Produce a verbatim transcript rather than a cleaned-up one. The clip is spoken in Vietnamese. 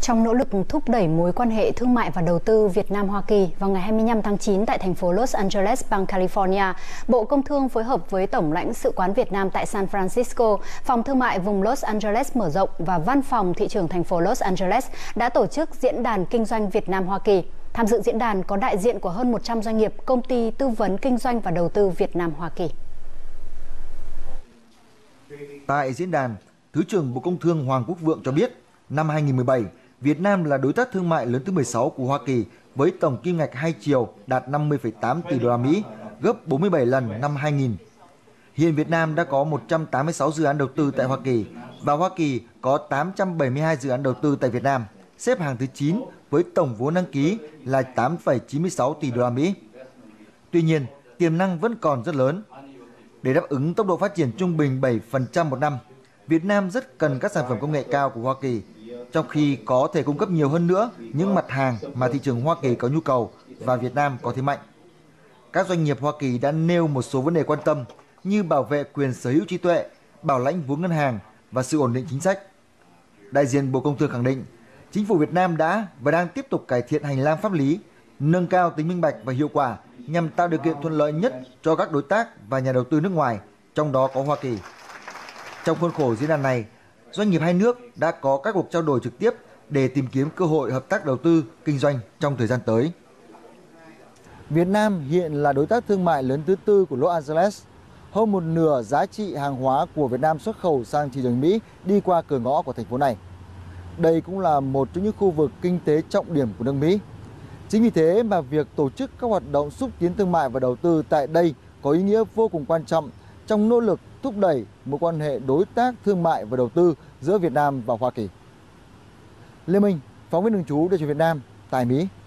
Trong nỗ lực thúc đẩy mối quan hệ thương mại và đầu tư Việt Nam-Hoa Kỳ, vào ngày hai mươi lăm tháng chín tại thành phố Los Angeles, bang California, Bộ Công Thương phối hợp với Tổng lãnh sự quán Việt Nam tại San Francisco, Phòng Thương mại vùng Los Angeles mở rộng và Văn phòng Thị trường thành phố Los Angeles đã tổ chức Diễn đàn Kinh doanh Việt Nam-Hoa Kỳ. Tham dự diễn đàn có đại diện của hơn một trăm doanh nghiệp, công ty tư vấn kinh doanh và đầu tư Việt Nam-Hoa Kỳ. Tại diễn đàn, Thứ trưởng Bộ Công Thương Hoàng Quốc Vượng cho biết, năm hai nghìn không trăm mười bảy, Việt Nam là đối tác thương mại lớn thứ mười sáu của Hoa Kỳ với tổng kim ngạch hai chiều đạt năm mươi phẩy tám tỷ đô la Mỹ, gấp bốn mươi bảy lần năm hai nghìn. Hiện Việt Nam đã có một trăm tám mươi sáu dự án đầu tư tại Hoa Kỳ và Hoa Kỳ có tám trăm bảy mươi hai dự án đầu tư tại Việt Nam, xếp hàng thứ chín với tổng vốn đăng ký là tám phẩy chín mươi sáu tỷ đô la Mỹ. Tuy nhiên, tiềm năng vẫn còn rất lớn. Để đáp ứng tốc độ phát triển trung bình bảy phần trăm một năm, Việt Nam rất cần các sản phẩm công nghệ cao của Hoa Kỳ, trong khi có thể cung cấp nhiều hơn nữa những mặt hàng mà thị trường Hoa Kỳ có nhu cầu và Việt Nam có thế mạnh. Các doanh nghiệp Hoa Kỳ đã nêu một số vấn đề quan tâm như bảo vệ quyền sở hữu trí tuệ, bảo lãnh vốn ngân hàng và sự ổn định chính sách. Đại diện Bộ Công Thương khẳng định, Chính phủ Việt Nam đã và đang tiếp tục cải thiện hành lang pháp lý, nâng cao tính minh bạch và hiệu quả nhằm tạo điều kiện thuận lợi nhất cho các đối tác và nhà đầu tư nước ngoài, trong đó có Hoa Kỳ. Trong khuôn khổ diễn đàn này, doanh nghiệp hai nước đã có các cuộc trao đổi trực tiếp để tìm kiếm cơ hội hợp tác đầu tư, kinh doanh trong thời gian tới. Việt Nam hiện là đối tác thương mại lớn thứ tư của Los Angeles. Hơn một nửa giá trị hàng hóa của Việt Nam xuất khẩu sang thị trường Mỹ đi qua cửa ngõ của thành phố này. Đây cũng là một trong những khu vực kinh tế trọng điểm của nước Mỹ. Chính vì thế mà việc tổ chức các hoạt động xúc tiến thương mại và đầu tư tại đây có ý nghĩa vô cùng quan trọng trong nỗ lực thúc đẩy mối quan hệ đối tác thương mại và đầu tư giữa Việt Nam và Hoa Kỳ. Lê Minh, phóng viên thường trú Đài truyền Việt Nam tại Mỹ.